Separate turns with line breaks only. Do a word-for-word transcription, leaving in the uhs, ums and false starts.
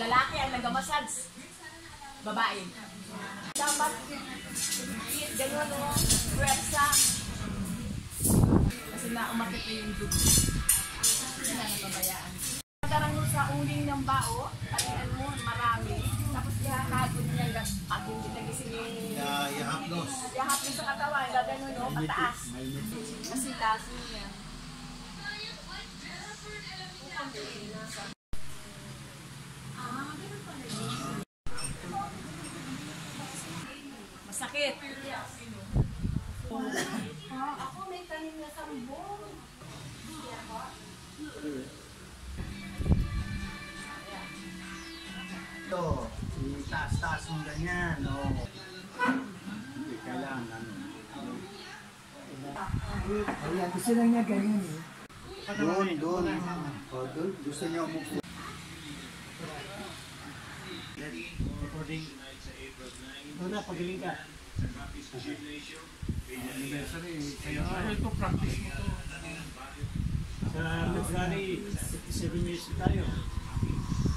lalaki ang nag-massage, babae. Dapat, gano'n o, pwersa. Kasi na umakit na yung dugo. Hindi na napabayaan. Parang sa uling ng bao, alian mo, marami. Tapos ihahagod niya, pag hindi nagising yung...
Ihaplos.
Ihaplos sa katawan, gano'n o, pataas. Kasi taso niya. Masakit. Ah, ako may tanim na sambong.
Ito, taas-taas mong ganyan. No? Hindi kailangan.
Ayan, gusto lang niya ganyan eh.
Doon, doon. O, doon. Gusto niya umupo. Recording.
Lorna, pagaling ka.
Anniversary. Kaya
Ano ito, practice mo ito. Sa February, fifty-seven years tayo.